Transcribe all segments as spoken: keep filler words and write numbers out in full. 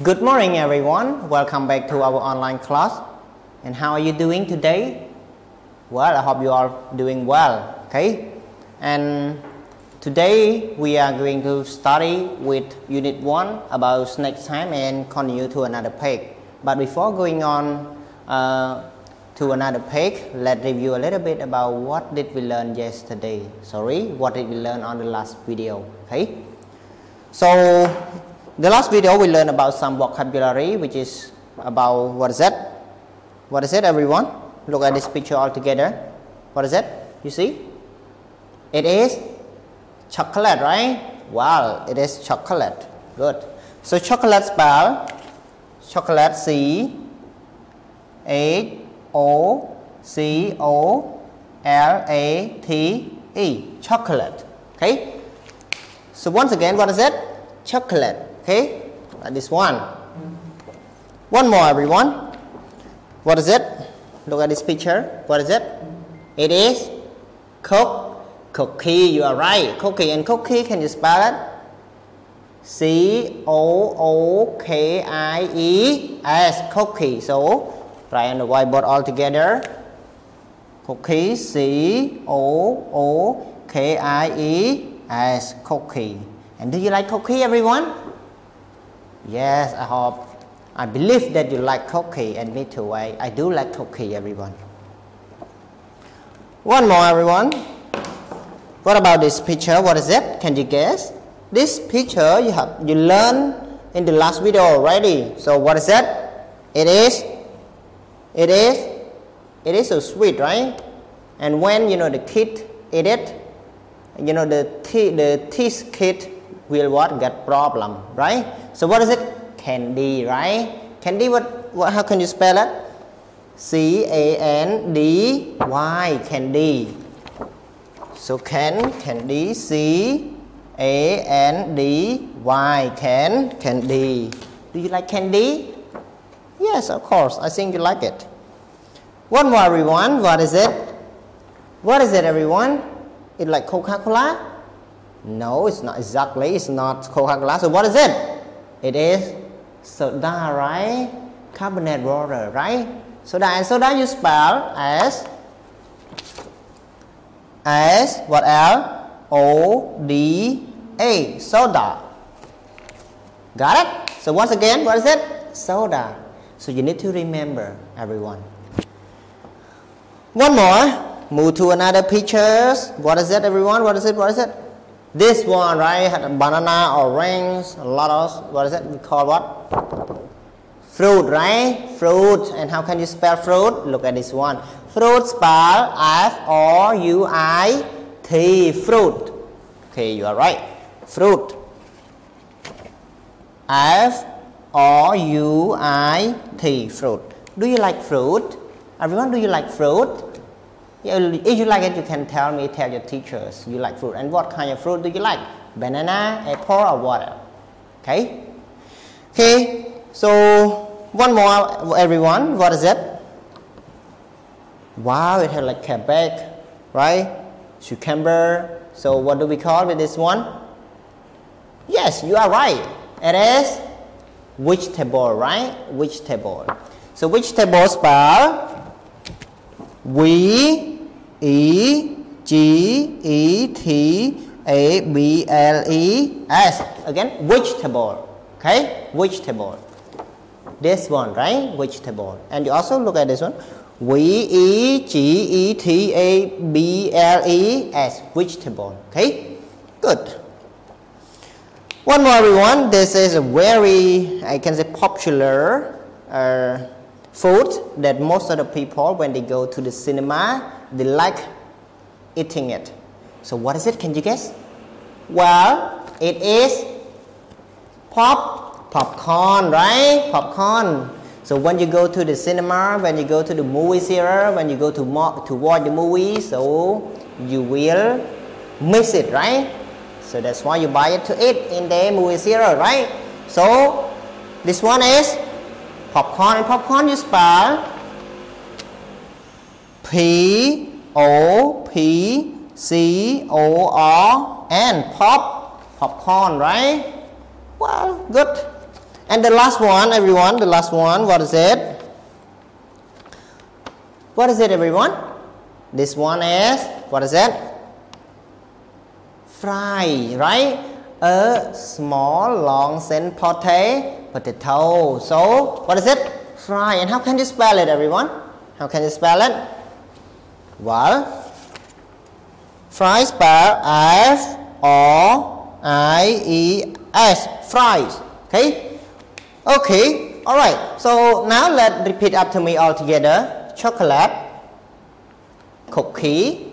Good morning everyone, welcome back to our online class. And how are you doing today? Well, I hope you are doing well, okay? And today we are going to study with unit one about snake time and continue to another page. But before going on uh, to another page, let's review a little bit about what did we learn yesterday. Sorry, what did we learn on the last video, okay? So the last video we learned about some vocabulary, which is about what is that? What is it, everyone? Look at this picture all together. What is it? You see? It is chocolate, right? Wow, it is chocolate. Good. So chocolate spell chocolate C H O C O L A T E, chocolate. Okay. So once again, what is it? Chocolate. Okay, like this one. One more, everyone. What is it? Look at this picture. What is it? It is cook, cookie. You are right. Cookie. And cookie, can you spell it? C O O K I E S, cookie. So write on the whiteboard all together. Cookie. C O O K I E S, cookie. And do you like cookie, everyone? Yes, I hope, I believe that you like cookie, and me too. I, I do like cookie, everyone. One more, everyone. What about this picture? What is it? Can you guess? This picture you have you learned in the last video already. So what is it? It is, it is, it is so sweet, right? And when you know the kid eat it, you know the th the teeth kid will what get problem, right? So what is it? Candy, right? Candy, what, what how can you spell it? C A N D Y, candy. So can, candy, C A N D Y, can, candy. Do you like candy? Yes, of course, I think you like it. One more, everyone. What is it? What is it, everyone? It's like Coca-Cola? No, it's not exactly. It's not Coca-Cola. So what is it? It is soda, right? Carbonated water, right? Soda, and soda you spell as as what else? O D A, soda. Got it? So once again, what is it? Soda. So you need to remember, everyone. One more. Move to another pictures. What is it, everyone? What is it? What is it? This one, right? Had a banana, orange, a lot of, what is it? We call what? Fruit, right? Fruit. And how can you spell fruit? Look at this one. Fruit spell F R U I T, fruit. Okay, you are right. Fruit. F R U I T, fruit. Do you like fruit? Everyone, do you like fruit? If you like it, you can tell me, tell your teachers you like fruit. And what kind of fruit do you like? Banana, apple, or water? Okay? Okay, so one more, everyone. What is it? Wow, it has like cabbage, right? Cucumber. So what do we call with this one? Yes, you are right. It is vegetable, right? Vegetable. So vegetable spell V E G E T A B L E S. Again, vegetable. Okay, vegetable. This one, right? Vegetable. And you also look at this one. V E G E T A B L E S, vegetable. Okay, good. One more, everyone. This is a very, I can say, popular uh, food that most of the people, when they go to the cinema, they like eating it. So what is it? Can you guess? Well, it is pop, popcorn, right? Popcorn. So when you go to the cinema, when you go to the movie theater, when you go to to watch the movie, so you will miss it, right? So that's why you buy it to eat in the movie theater, right? So this one is popcorn. And popcorn you spell P O P C O R N, pop, popcorn, right? Well, good. And the last one, everyone, the last one, what is it? What is it, everyone? This one is, what is it? Fry, right? A small, long, thin potato, potato. So, what is it? Fry. And how can you spell it, everyone? How can you spell it? Well, fry spell F O I E S, fries. Okay? Okay, alright. So, now let's repeat after me all together. Chocolate, cookie,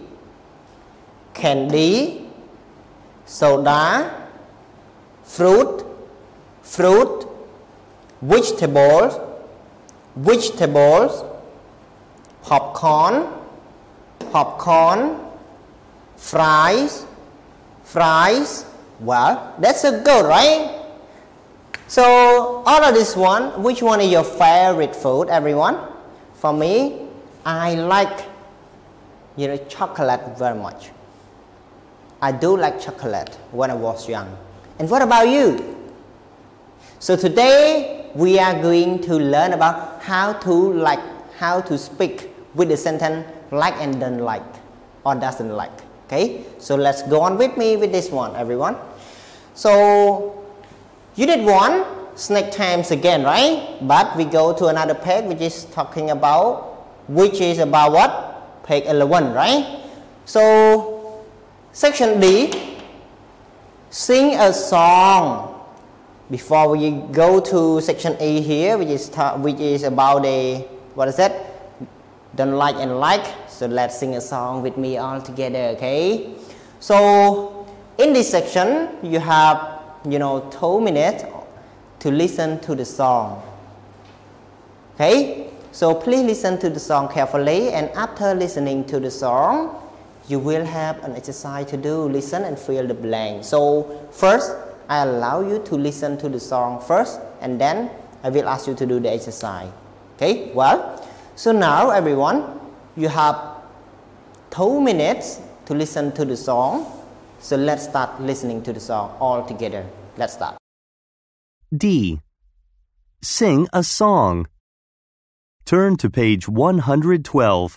candy, soda, fruit, fruit, vegetables, vegetables, popcorn, popcorn, fries, fries. Well, that's a good, right? So, all of this one, which one is your favorite food, everyone? For me, I like, you know, chocolate very much. I do like chocolate when I was young. And what about you? So today we are going to learn about how to like, how to speak with the sentence like and don't like or doesn't like. Okay, so let's go on with me with this one, everyone. So unit one, snack times again, right? But we go to another page which is talking about, which is about what? Page eleven, right? So section D, sing a song. Before we go to section E here, which is which is about the, what is that? Don't like and like. So let's sing a song with me all together, okay? So in this section, you have, you know, two minutes to listen to the song. Okay? So please listen to the song carefully, and after listening to the song, you will have an exercise to do. Listen and fill the blank. So first, I allow you to listen to the song first, and then I will ask you to do the exercise. Okay? Well, so now everyone, you have two minutes to listen to the song. So let's start listening to the song all together. Let's start. D. Sing a song. Turn to page one hundred twelve.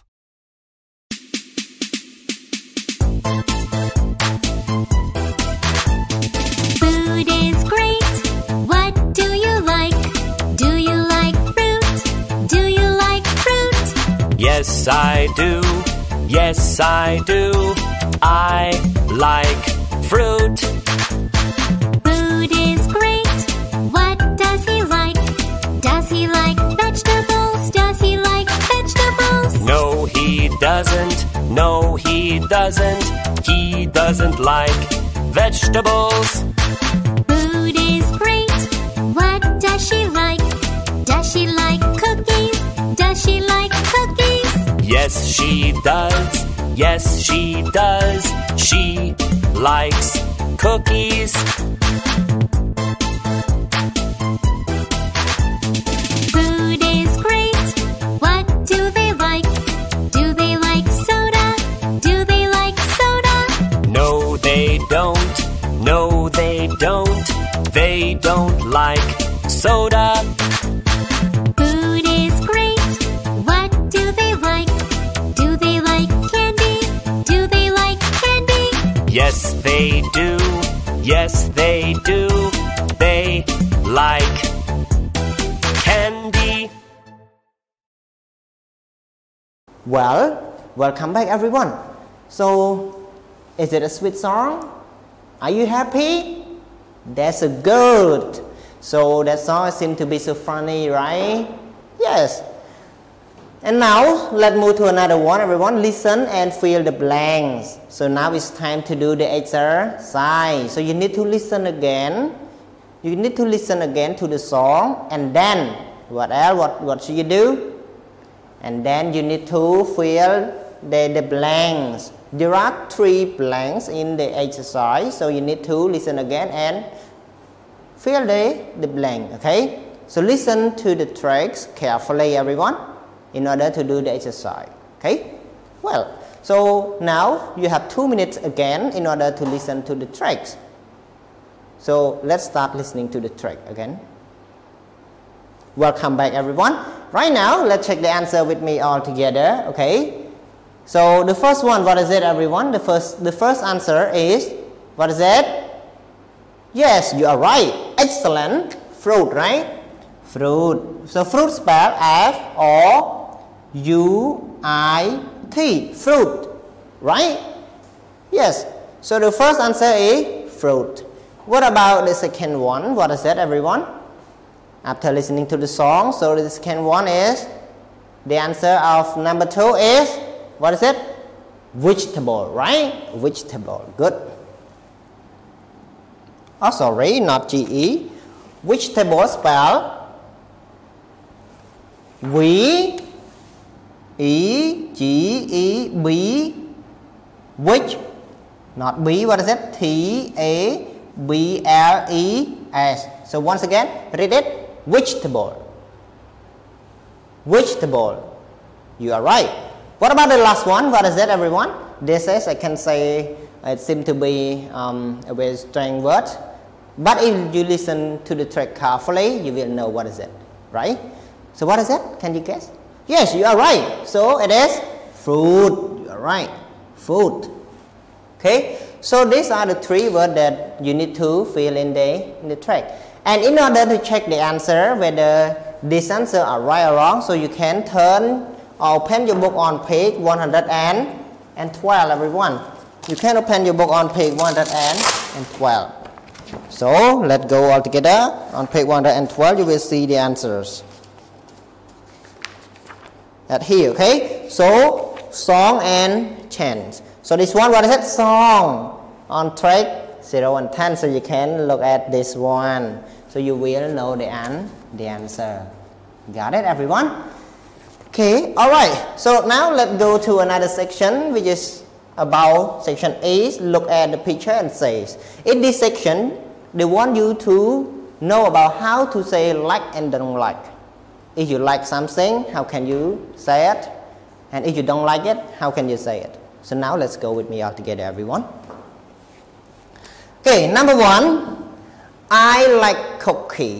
Food is great. What do you like? Do you like fruit? Do you like fruit? Yes, I do. Yes, I do. I like fruit. Food is great. What does he like? Does he like vegetables? Does he like vegetables? No, he doesn't. No, he doesn't. He doesn't like vegetables. Food is great. What does she like? Does she like cookies? Does she like cookies? Yes, she does. Yes, she does. She likes cookies. Food is great. What do they like? Do they like soda? Do they like soda? No, they don't. No, they don't. They don't like soda. Food is great. What do they like? Do they like candy? Do they like candy? Yes, they do. Yes, they do. They like candy. Well, welcome back everyone. So, is it a sweet song? Are you happy? That's a good. So that song seems to be so funny, right? Yes. And now, let's move to another one, everyone. Listen and fill the blanks. So now it's time to do the exercise. So you need to listen again. You need to listen again to the song. And then, what else? What, what should you do? And then you need to fill the, the blanks. There are three blanks in the exercise. So you need to listen again and fill the, the blank, okay? So listen to the tracks carefully, everyone, in order to do the exercise, okay? Well, so now you have two minutes again in order to listen to the tracks. So let's start listening to the track again. Welcome back, everyone. Right now, let's check the answer with me all together. Okay. So the first one, what is it, everyone? The first, the first answer is, what is it? Yes, you are right. Excellent. Fruit, right? Fruit. So fruit spelled F O U I T. Fruit. Right? Yes. So the first answer is fruit. What about the second one? What is that, everyone? After listening to the song, so the second one is, the answer of number two is, what is it? Vegetable, right? Vegetable. Good. Oh, sorry, not G E. Vegetable spelled V E G E B. Which, not B, what is it? T A B L E S. So once again, read it. Vegetable. Vegetable. You are right. What about the last one? What is that, everyone? This is, I can say, it seems to be um, a very strange word. But if you listen to the track carefully, you will know what is it, right? So what is it? Can you guess? Yes, you are right. So it is fruit. You are right. Fruit. Okay. So these are the three words that you need to fill in the in the track. And in order to check the answer, whether these answers are right or wrong, so you can turn or open your book on page one hundred twelve, everyone. You can open your book on page one hundred twelve. So let's go all together. On page one hundred twelve, you will see the answers. At here, okay? So song and chant. So this one, what is it? Song. On track zero and ten, so you can look at this one. So you will know the, an the answer. Got it, everyone? Okay, alright. So now let's go to another section, which is about section A. Look at the picture and says. In this section, they want you to know about how to say like and don't like. If you like something, how can you say it? And if you don't like it, how can you say it? So now let's go with me all together, everyone. Okay, number one, I like cookie.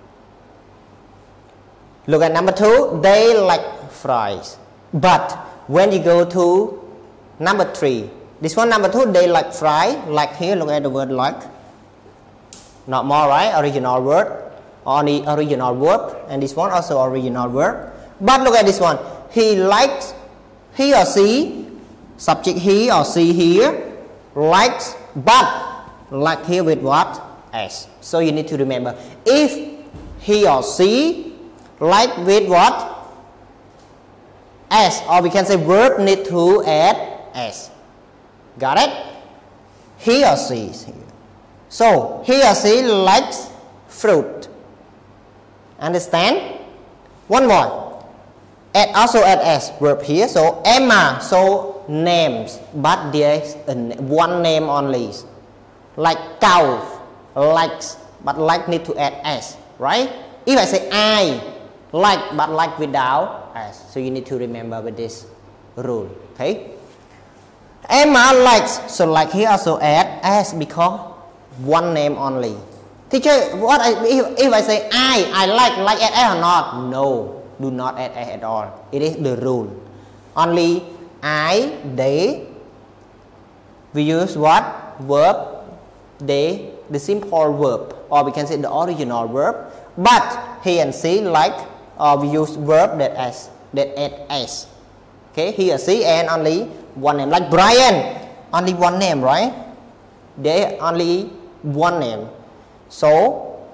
Look at number two, they like fries. But when you go to number three, this one number two, they like fry. Like here, look at the word like. Not more, right? Original word. Only original verb. And this one also original verb. But look at this one. He likes, he or she, subject he or she here, likes, but like here with what? S. So you need to remember, if he or she like with what? S, or we can say verb need to add S. Got it? He or she is here. So he or she likes fruit. Understand? One more. Add also add S verb here. So Emma, so names, but there's one name only. Like cow, likes, but like need to add S, right? If I say I like, but like without S, so you need to remember with this rule, okay? Emma likes, so like here also add S because one name only. Teacher, what I, if, if I say I, I like, like add S or not? No, do not add S at all. It is the rule. Only I, they, we use what? Verb. They, the simple verb, or we can say the original verb, but he and she like, or we use verb that as that add S. Okay, he or she and only one name, like Brian, only one name, right? They only one name. So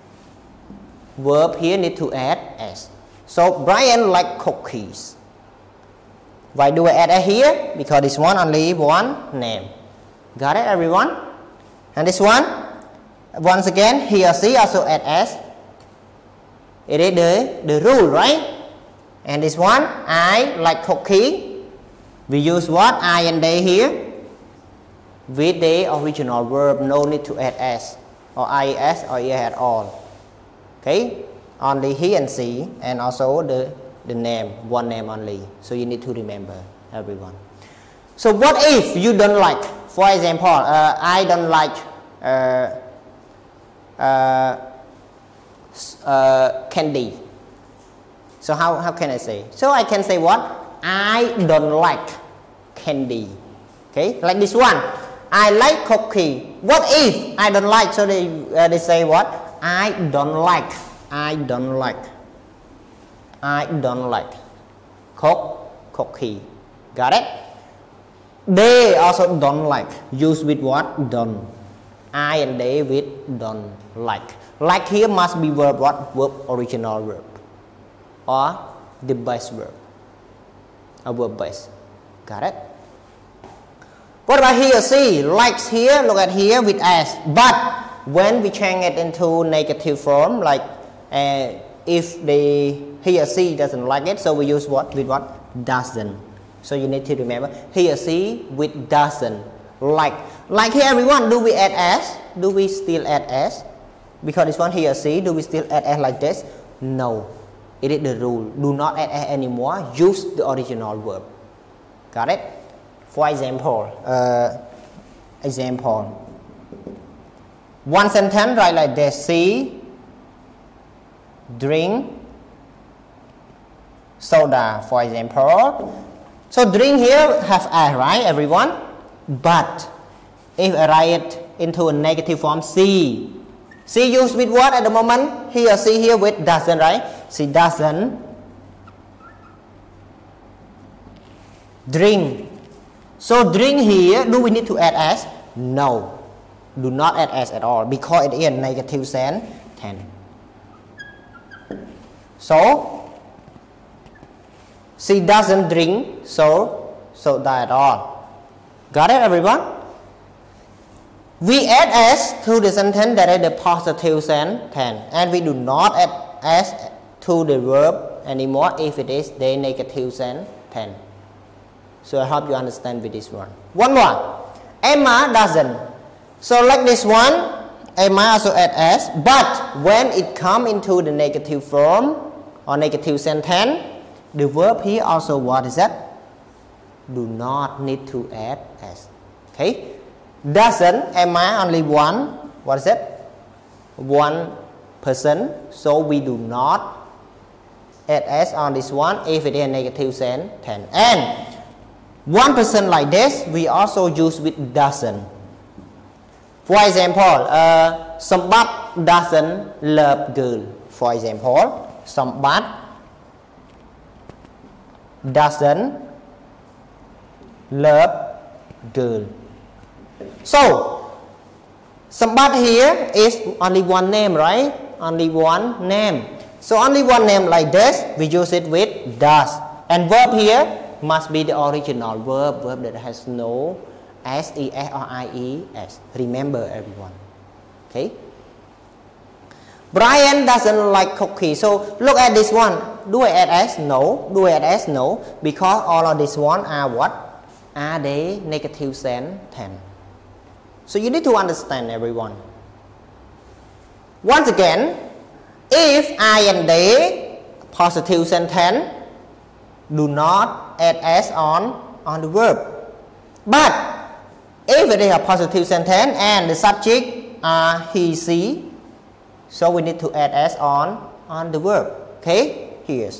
verb here need to add S. So Brian like cookies. Why do I add S here? Because this one only one name. Got it, everyone? And this one, once again, he or she also add S. It is the, the rule, right? And this one, I like cookie. We use what? I and they here. With the original verb, no need to add S. Or I S or E at all. Okay? Only he and she, and also the, the name, one name only. So you need to remember, everyone. So what if you don't like? For example, uh, I don't like uh, uh, uh, candy. So how, how can I say? So I can say what? I don't like candy. Okay, like this one. I like cookie. What if I don't like? So they, uh, they say what? I don't like. I don't like. I don't like cook, cookie. Got it? They also don't like. Use with what? Don't. I and they with don't like. Like here must be verb what? Verb original verb. Or the base verb. A verb base. Got it? What about he or she? Likes here, look at here with as. But when we change it into negative form, like uh, if the he or she doesn't like it, so we use what? With what? Doesn't. So you need to remember he or she with doesn't like. Like here everyone, do we add as? Do we still add as? Because this one he or she, do we still add as like this? No. It is the rule. Do not add as anymore. Use the original verb. Got it? For example, uh, example. One sentence write like this: she drink soda, for example. So drink here have a, right, everyone? But if I write it into a negative form, she. She used with what at the moment? He or she here with doesn't, right? She doesn't drink. So drink here, do we need to add as? No. Do not add as at all because it is a negative sentence. So she doesn't drink so soda at all. Got it, everyone? We add as to the sentence that is the positive sentence, and we do not add as to the verb anymore if it is the negative sentence. So I hope you understand with this one. One more. Emma doesn't. So like this one, Emma also add as, but when it come into the negative form or negative sentence, the verb here also what is that? Do not need to add as. Okay? Doesn't, Emma only one, what is it? One person. So we do not add as on this one if it is a negative sentence. And one person like this, we also use with doesn't. For example, uh, somebody doesn't love girl. For example, somebody doesn't love girl. So, somebody here is only one name, right? Only one name. So only one name like this, we use it with does. And verb here must be the original verb, verb that has no S, E, S or I E, S. Remember everyone. Okay? Brian doesn't like cookies. So look at this one. Do I add S? No. Do I add S? No. Because all of this one are what? Are they negative sentence. So you need to understand everyone. Once again, if I and they positive sentence, do not add S on, on the verb. But if it is a positive sentence and the subject are he, she, so we need to add S on, on the verb. Okay? Here's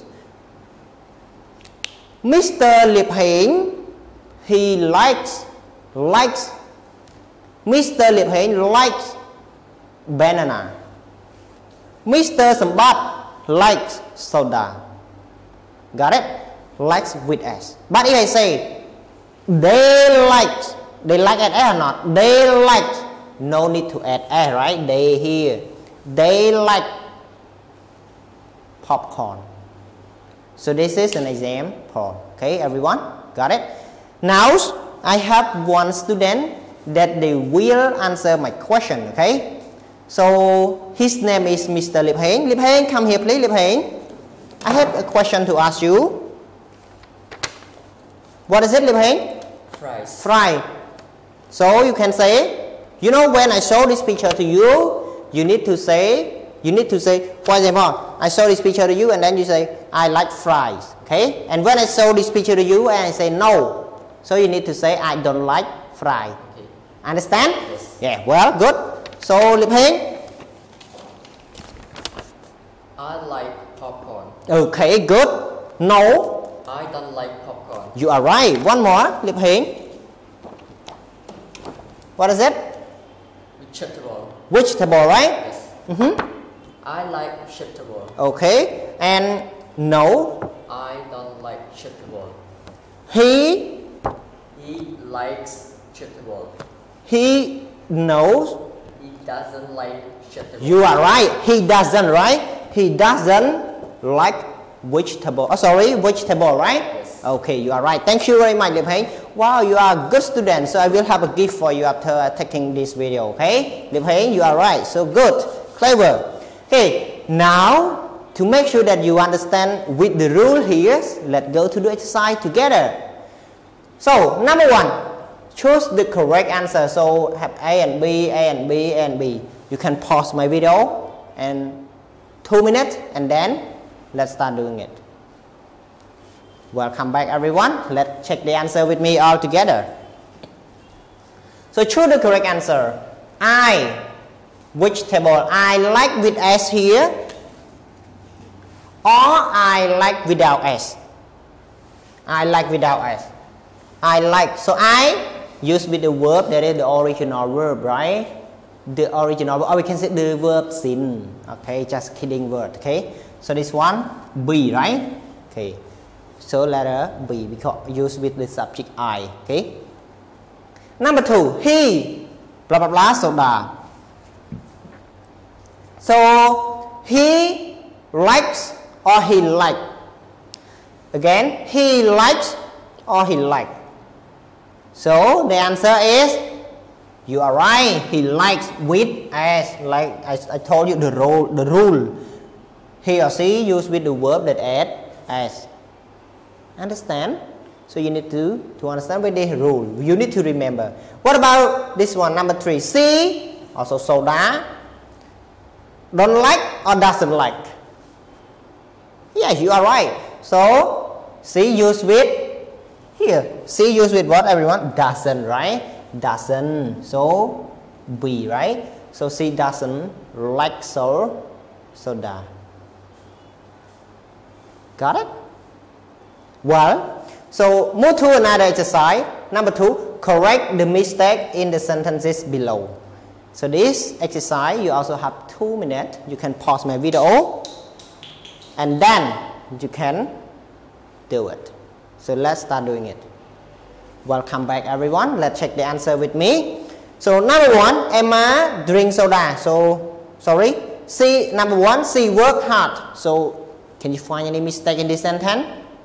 Mister Lip Heng, he likes, likes, Mister Lip Heng likes banana. Mister Sambat likes soda. Got it? Likes with S. But if I say they like, they like at S or not? They like, no need to add S, right? They here. They like popcorn. So this is an example. Okay, everyone? Got it? Now, I have one student that they will answer my question, okay? So his name is Mister Lip Heng. Lip Heng, come here please, Lip Heng. I have a question to ask you. What is it, Lip Heng? Fries. Fry. So you can say, you know, when I show this picture to you, you need to say, you need to say, for example, I show this picture to you and then you say, I like fries, okay? And when I show this picture to you and I say no, so you need to say, I don't like fries. Okay. Understand? Yes. Yeah, well, good. So, Lip Heng? I like popcorn. Okay, good. No. I don't like popcorn. You are right. One more. Lip Hing. What is it? Vegetable. Vegetable, right? Yes. Mm-hmm. I like vegetable. Okay. And no. I don't like vegetable. He. He likes vegetable. He knows. He doesn't like vegetable. You are right. He doesn't, right? He doesn't like vegetable. Oh, sorry, vegetable, right? Yes. Okay, you are right. Thank you very much, Lip Hing. Wow, you are a good student. So I will have a gift for you after taking this video. Okay, Lip Hing, you are right. So good, clever. Okay, now to make sure that you understand with the rule here, let's go to the exercise together. So number one, choose the correct answer. So have A and B, A and B, A and B. You can pause my video and two minutes and then let's start doing it. Welcome back everyone. Let's check the answer with me all together. So choose the correct answer. I, vegetable, I like with S here, or I like without S. I like without S. I like. So I use with the verb that is the original verb, right? The original, or we can say the verb sin. Okay, just kidding word. Okay, so this one B, right? Okay, so letter B because used with the subject I. Okay. Number two, he blah blah blah soda. So he likes or he like. Again, he likes or he like. So the answer is, you are right. He likes with S. Like I, I told you the rule. The rule. He or she used with the verb that add S. Understand? So you need to to understand with the rule. You need to remember. What about this one? Number three. C also soda. Don't like or doesn't like. Yes, you are right. So C used with here. C used with what, everyone? Doesn't, right? Doesn't. So B, right? So C doesn't like so soda. Got it? Well, so move to another exercise. Number two, correct the mistake in the sentences below. So this exercise you also have two minutes. You can pause my video and then you can do it. So let's start doing it. Welcome back everyone. Let's check the answer with me. So number one, Emma drinks soda. So sorry, C number one, she worked hard. So can you find any mistake in this sentence?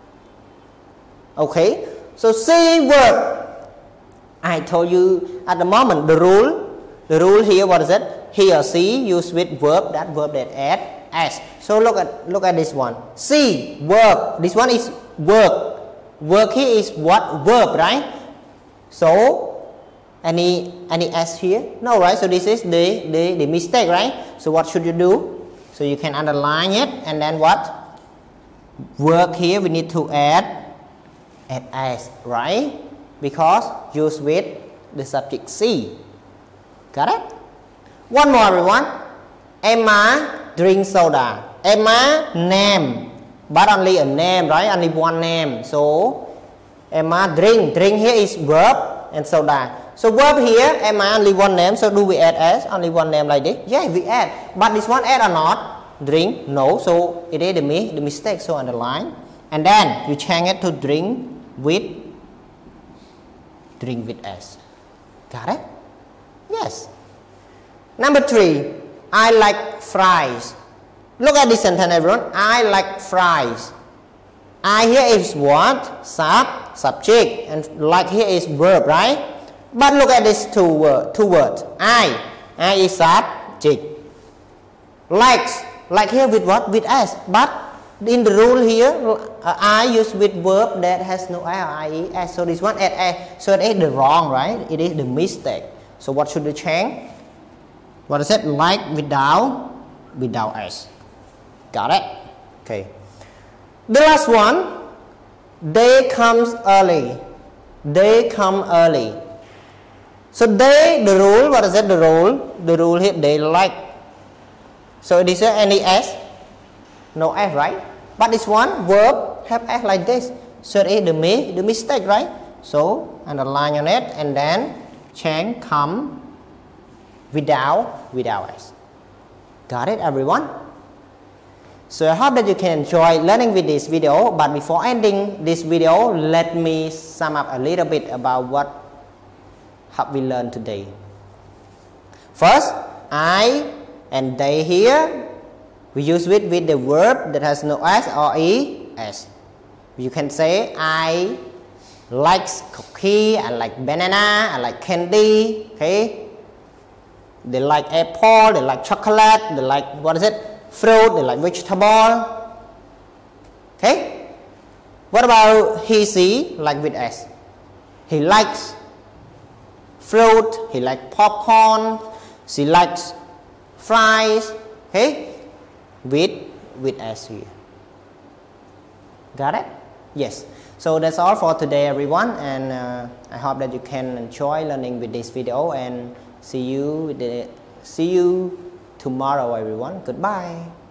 Okay. So she worked. I told you at the moment the rule. The rule here, what is it? He or she used with verb, that verb that add S. So look at look at this one. She work. This one is work. Work here is what? Verb, right? So any any S here? No, right? So this is the, the, the mistake, right? So what should you do? So you can underline it and then what? Work here we need to add add S, right? Because used with the subject C. Got it? One more everyone. Emma drinks soda. Emma name. But only a name, right? Only one name. So Emma drink. Drink here is verb and soda. So verb here, Emma only one name. So do we add S? Only one name like this? Yeah, we add. But this one add or not? Drink? No. So it is the, the mistake. So underline. And then you change it to drink with drink with S. Got it? Yes. Number three, I like fries. Look at this sentence, everyone. I like fries. I here is what? Sub, subject. And like here is verb, right? But look at these two, word, two words. I. I is subject. Likes. Like here with what? With S. But in the rule here, uh, I use with verb that has no I, I, S. So this one add S. So it is the wrong, right? It is the mistake. So what should we change? What is it? Like without, without S. Got it? Okay. The last one, they comes early. They come early. So they, the rule, what is it? The rule, the rule here, they like. So is there any S? No S, right? But this one verb have s like this. So it's the mi the mistake, right? So underline on it and then change come without without s. Got it, everyone? So I hope that you can enjoy learning with this video. But before ending this video, let me sum up a little bit about what have we learned today. First, I and they here, we use it with the verb that has no s or es. You can say I like cookie, I like banana, I like candy. Okay, they like apple, they like chocolate, they like what is it? Fruit, they like vegetable. Okay, what about he, she, like with s? He likes fruit, he likes popcorn, she likes fries. Okay, with with s here. Got it? Yes. So that's all for today, everyone, and uh, I hope that you can enjoy learning with this video, and see you with the, see you tomorrow, everyone. Goodbye.